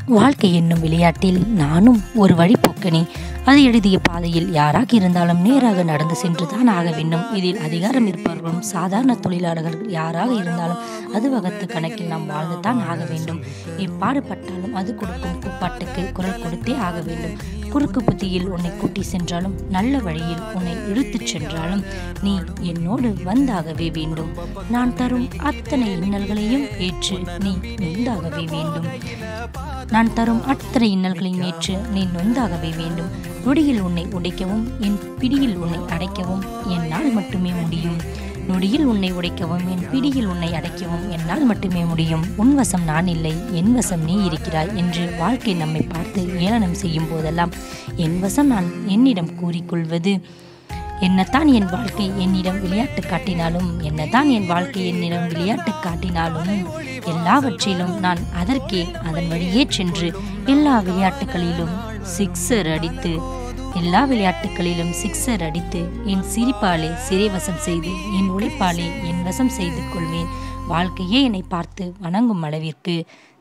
வாழ்க்கை என்னும் விளையாட்டில் நானும் ஒரு வழிப்போக்கனே. அது எழுதிய பாதையில் யாராக இருந்தாலும் நேராக நடந்து சென்றுதான் ஆக வேண்டும். இதில் அதிகாரம் இருப்பவர்களும் சாதாரண தொழிலாளர்கள் யாராக இருந்தாலும் அது வகுத்த கணக்கில் நாம் வாழ்ந்துதான் ஆக வேண்டும். எப்பாடுபட்டாலும் அது கொடுக்கும் கூப்பாட்டுக்கு குரல் கொடுத்தே ஆக வேண்டும். குறுக்கு புத்தியில் உன்னை கூட்டி சென்றாலும் நல்ல வழியில் உன்னை இழுத்துச் சென்றாலும் நீ என்னோடு வந்தாகவே வேண்டும். நான் தரும் அத்தனை இன்னல்களையும் ஏற்று நீ நொந்தாகவே வேண்டும். நான் தரும் அத்தனை இன்னல்களையும் ஏற்று நீ நொந்தாகவே வேண்டும். நொடியில் உன்னை உடைக்கவும் என் பிடியில் உன்னை அடைக்கவும் என்னால் மட்டுமே முடியும். நொடியில் உன்னை உடைக்கவும் என் பிடியில் உன்னை அடைக்கவும் என்னால் மட்டுமே முடியும். உன் வசம் நான் இல்லை, என் வசம் நீ இருக்கிறாய் என்று வாழ்க்கை நம்மை பார்த்து ஏளனம் செய்யும் போதெல்லாம் என் வசம் நான் என்னிடம் கூறிக்கொள்வது, என்னத்தான் என் வாழ்க்கை என்னிடம் விளையாட்டு காட்டினாலும், என்னதான் என் வாழ்க்கை என்னிடம் விளையாட்டு காட்டினாலும் எல்லாவற்றிலும் நான் அதற்கே அதன் வழியே சென்று எல்லா விளையாட்டுகளிலும் சிக்ஸர் அடித்து என் சிரிப்பாலே சிறைவசம் செய்து என் உழைப்பாலே என் வசம் செய்து கொள்வேன். வாழ்க்கையே என்னை பார்த்து வணங்கும் அளவிற்கு